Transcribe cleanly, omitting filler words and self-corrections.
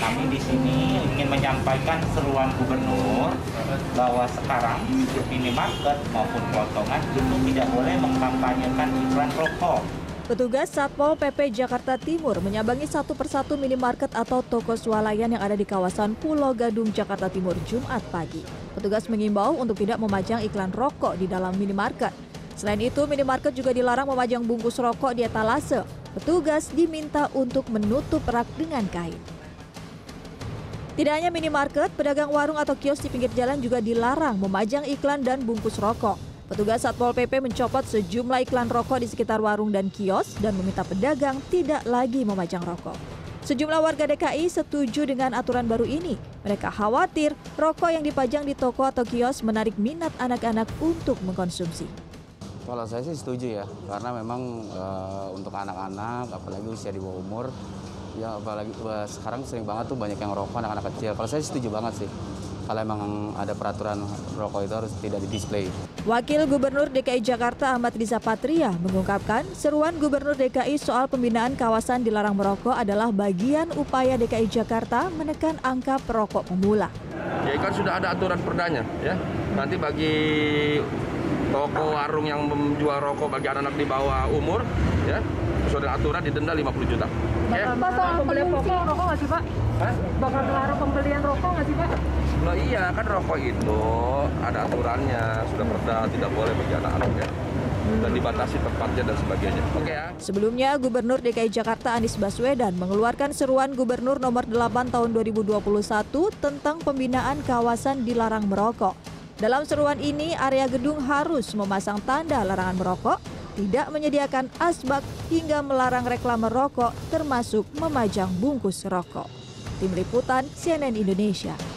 Kami di sini ingin menyampaikan seruan gubernur bahwa sekarang minimarket maupun potongan itu tidak boleh mengkampanyekan iklan rokok. Petugas Satpol PP Jakarta Timur menyambangi satu persatu minimarket atau toko swalayan yang ada di kawasan Pulau Gadung, Jakarta Timur, Jumat pagi. Petugas mengimbau untuk tidak memajang iklan rokok di dalam minimarket. Selain itu, minimarket juga dilarang memajang bungkus rokok di etalase. Petugas diminta untuk menutup rak dengan kain. Tidak hanya minimarket, pedagang warung atau kios di pinggir jalan juga dilarang memajang iklan dan bungkus rokok. Petugas Satpol PP mencopot sejumlah iklan rokok di sekitar warung dan kios dan meminta pedagang tidak lagi memajang rokok. Sejumlah warga DKI setuju dengan aturan baru ini. Mereka khawatir rokok yang dipajang di toko atau kios menarik minat anak-anak untuk mengkonsumsi. Kalau saya sih setuju ya, karena memang untuk anak-anak, apalagi usia di bawah umur, ya apalagi sekarang sering banget tuh banyak yang rokok anak-anak kecil. Kalau saya setuju banget sih. Kalau memang ada peraturan rokok itu harus tidak di-display. Wakil Gubernur DKI Jakarta Ahmad Riza Patria mengungkapkan seruan Gubernur DKI soal pembinaan kawasan dilarang merokok adalah bagian upaya DKI Jakarta menekan angka perokok pemula. Ya kan sudah ada aturan perdanya ya. Nanti bagi toko warung yang menjual rokok bagi anak-anak di bawah umur ya, sesuai dengan aturan didenda 50 juta. Ya. Pak, soal pembelian rokok nggak sih Pak? Hah? Bakal melarang pembelian rokok nggak sih Pak? Nah iya kan rokok itu ada aturannya, sudah perda tidak boleh bagi anak-anak ya. Dan dibatasi tempatnya dan sebagainya. Oke ya. Sebelumnya, Gubernur DKI Jakarta Anies Baswedan mengeluarkan seruan Gubernur nomor 8 tahun 2021 tentang pembinaan kawasan dilarang merokok. Dalam seruan ini, area gedung harus memasang tanda larangan merokok, tidak menyediakan asbak hingga melarang reklame rokok termasuk memajang bungkus rokok. Tim Liputan CNN Indonesia.